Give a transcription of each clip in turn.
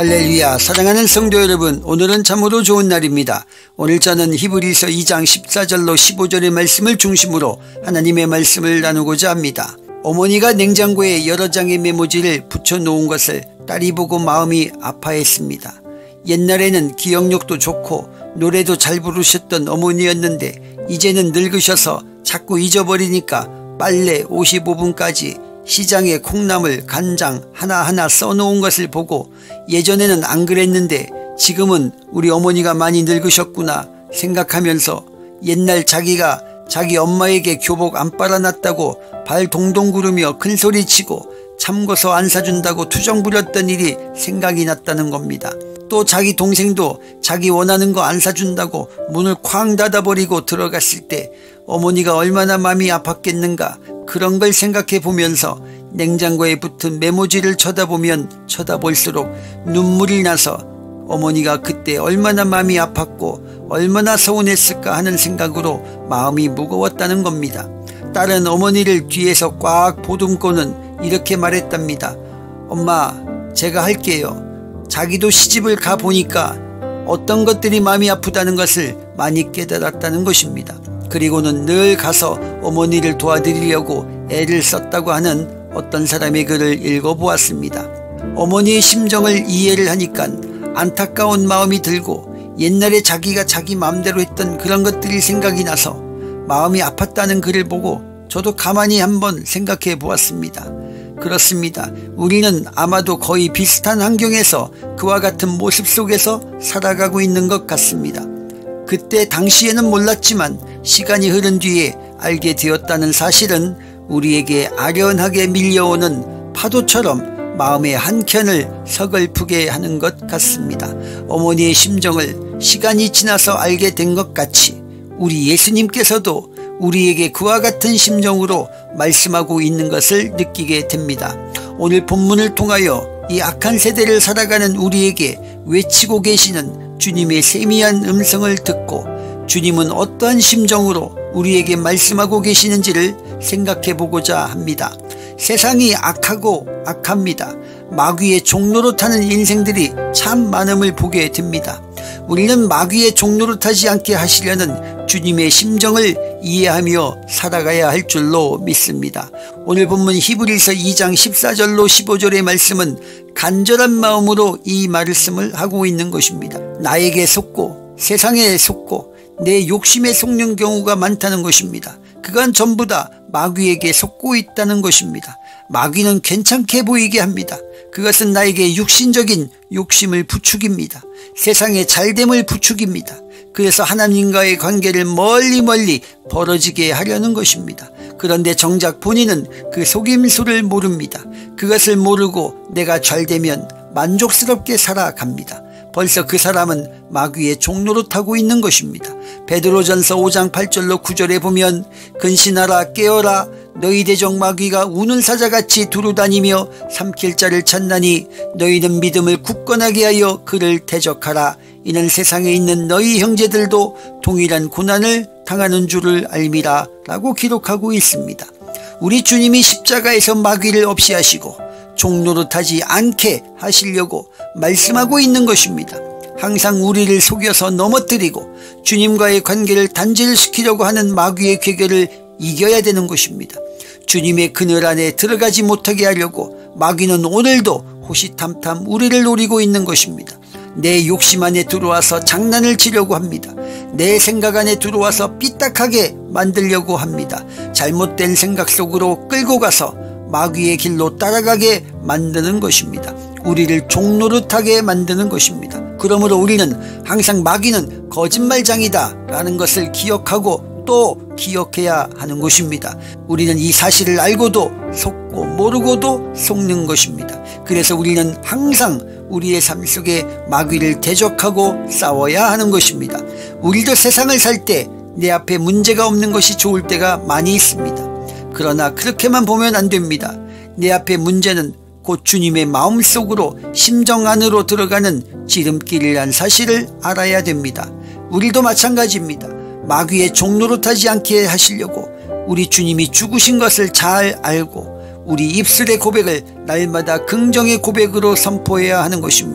할렐루야. 사랑하는 성도 여러분, 오늘은 참으로 좋은 날입니다. 오늘 저는 히브리서 2장 14절로 15절의 말씀을 중심으로 하나님의 말씀을 나누고자 합니다. 어머니가 냉장고에 여러 장의 메모지를 붙여놓은 것을 딸이 보고 마음이 아파했습니다. 옛날에는 기억력도 좋고 노래도 잘 부르셨던 어머니였는데 이제는 늙으셔서 자꾸 잊어버리니까 빨래 55분까지 시장에 콩나물, 간장 하나하나 써놓은 것을 보고 예전에는 안 그랬는데 지금은 우리 어머니가 많이 늙으셨구나 생각하면서 옛날 자기가 자기 엄마에게 교복 안 빨아놨다고 발 동동 구르며 큰소리치고 참고서 안 사준다고 투정 부렸던 일이 생각이 났다는 겁니다. 또 자기 동생도 자기 원하는 거 안 사준다고 문을 쾅 닫아버리고 들어갔을 때 어머니가 얼마나 마음이 아팠겠는가, 그런 걸 생각해 보면서 냉장고에 붙은 메모지를 쳐다보면 쳐다볼수록 눈물이 나서 어머니가 그때 얼마나 마음이 아팠고 얼마나 서운했을까 하는 생각으로 마음이 무거웠다는 겁니다. 딸은 어머니를 뒤에서 꽉 보듬고는 이렇게 말했답니다. 엄마, 제가 할게요. 자기도 시집을 가보니까 어떤 것들이 마음이 아프다는 것을 많이 깨달았다는 것입니다. 그리고는 늘 가서 어머니를 도와드리려고 애를 썼다고 하는 어떤 사람의 글을 읽어보았습니다. 어머니의 심정을 이해를 하니까 안타까운 마음이 들고 옛날에 자기가 자기 마음대로 했던 그런 것들이 생각이 나서 마음이 아팠다는 글을 보고 저도 가만히 한번 생각해 보았습니다. 그렇습니다. 우리는 아마도 거의 비슷한 환경에서 그와 같은 모습 속에서 살아가고 있는 것 같습니다. 그때 당시에는 몰랐지만 시간이 흐른 뒤에 알게 되었다는 사실은 우리에게 아련하게 밀려오는 파도처럼 마음의 한켠을 서글프게 하는 것 같습니다. 어머니의 심정을 시간이 지나서 알게 된 것 같이 우리 예수님께서도 우리에게 그와 같은 심정으로 말씀하고 있는 것을 느끼게 됩니다. 오늘 본문을 통하여 이 악한 세대를 살아가는 우리에게 외치고 계시는 주님의 세미한 음성을 듣고 주님은 어떠한 심정으로 우리에게 말씀하고 계시는지를 생각해 보고자 합니다. 세상이 악하고 악합니다. 마귀의 종로로 타는 인생들이 참 많음을 보게 됩니다. 우리는 마귀의 종로로 타지 않게 하시려는 주님의 심정을 이해하며 살아가야 할 줄로 믿습니다. 오늘 본문 히브리서 2장 14절로 15절의 말씀은 간절한 마음으로 이 말씀을 하고 있는 것입니다. 나에게 속고 세상에 속고 내 욕심에 속는 경우가 많다는 것입니다. 그건 전부 다 마귀에게 속고 있다는 것입니다. 마귀는 괜찮게 보이게 합니다. 그것은 나에게 육신적인 욕심을 부추깁니다. 세상의 잘됨을 부추깁니다. 그래서 하나님과의 관계를 멀리 벌어지게 하려는 것입니다. 그런데 정작 본인은 그 속임수를 모릅니다. 그것을 모르고 내가 잘되면 만족스럽게 살아갑니다. 벌써 그 사람은 마귀의 종로로 타고 있는 것입니다. 베드로전서 5장 8절로 9절에 보면 근신하라 깨어라 너희 대적 마귀가 우는 사자같이 두루다니며 삼킬 자를 찾나니 너희는 믿음을 굳건하게 하여 그를 대적하라. 이는 세상에 있는 너희 형제들도 동일한 고난을 당하는 줄을 알미라 라고 기록하고 있습니다. 우리 주님이 십자가에서 마귀를 없이 하시고 종노릇하지 않게 하시려고 말씀하고 있는 것입니다. 항상 우리를 속여서 넘어뜨리고 주님과의 관계를 단절시키려고 하는 마귀의 괴계를 이겨야 되는 것입니다. 주님의 그늘 안에 들어가지 못하게 하려고 마귀는 오늘도 호시탐탐 우리를 노리고 있는 것입니다. 내 욕심 안에 들어와서 장난을 치려고 합니다. 내 생각 안에 들어와서 삐딱하게 만들려고 합니다. 잘못된 생각 속으로 끌고 가서 마귀의 길로 따라가게 만드는 것입니다. 우리를 종노릇하게 만드는 것입니다. 그러므로 우리는 항상 마귀는 거짓말장이다 라는 것을 기억하고 또 기억해야 하는 것입니다. 우리는 이 사실을 알고도 속고 모르고도 속는 것입니다. 그래서 우리는 항상 우리의 삶 속에 마귀를 대적하고 싸워야 하는 것입니다. 우리도 세상을 살 때 내 앞에 문제가 없는 것이 좋을 때가 많이 있습니다. 그러나 그렇게만 보면 안 됩니다. 내 앞에 문제는 곧 주님의 마음속으로 심정 안으로 들어가는 지름길이란 사실을 알아야 됩니다. 우리도 마찬가지입니다. 마귀의 종노릇하지 않게 하시려고 우리 주님이 죽으신 것을 잘 알고 우리 입술의 고백을 날마다 긍정의 고백으로 선포해야 하는 것입니다.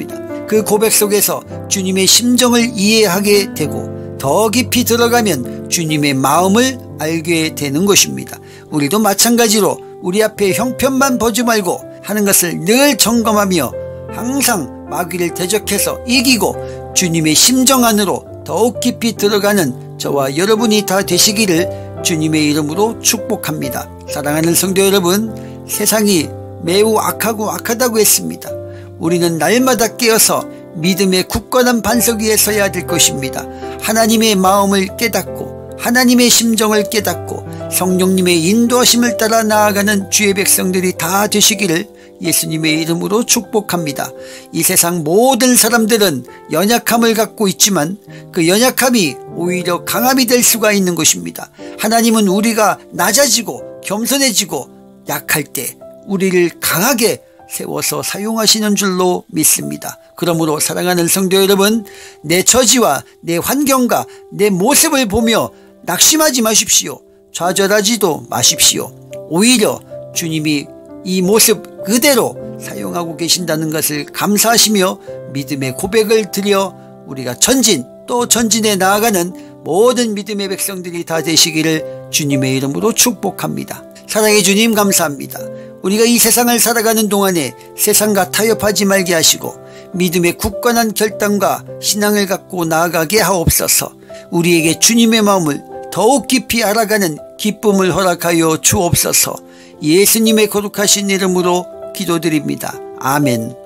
그 고백 속에서 주님의 심정을 이해하게 되고 더 깊이 들어가면 주님의 마음을 알게 되는 것입니다. 우리도 마찬가지로 우리 앞에 형편만 보지 말고 하는 것을 늘 점검하며 항상 마귀를 대적해서 이기고 주님의 심정 안으로 더욱 깊이 들어가는 저와 여러분이 다 되시기를 주님의 이름으로 축복합니다. 사랑하는 성도 여러분, 세상이 매우 악하다고 했습니다. 우리는 날마다 깨어서 믿음의 굳건한 반석 위에 서야 될 것입니다. 하나님의 마음을 깨닫고 하나님의 심정을 깨닫고 성령님의 인도하심을 따라 나아가는 주의 백성들이 다 되시기를 예수님의 이름으로 축복합니다. 이 세상 모든 사람들은 연약함을 갖고 있지만 그 연약함이 오히려 강함이 될 수가 있는 것입니다. 하나님은 우리가 낮아지고 겸손해지고 약할 때 우리를 강하게 세워서 사용하시는 줄로 믿습니다. 그러므로 사랑하는 성도 여러분, 내 처지와 내 환경과 내 모습을 보며 낙심하지 마십시오. 좌절하지도 마십시오. 오히려 주님이 이 모습 그대로 사용하고 계신다는 것을 감사하시며 믿음의 고백을 드려 우리가 전진 또 전진해 나아가는 모든 믿음의 백성들이 다 되시기를 주님의 이름으로 축복합니다. 사랑의 주님, 감사합니다. 우리가 이 세상을 살아가는 동안에 세상과 타협하지 말게 하시고 믿음의 굳건한 결단과 신앙을 갖고 나아가게 하옵소서. 우리에게 주님의 마음을 더욱 깊이 알아가는 기쁨을 허락하여 주옵소서. 예수님의 거룩하신 이름으로 기도드립니다. 아멘.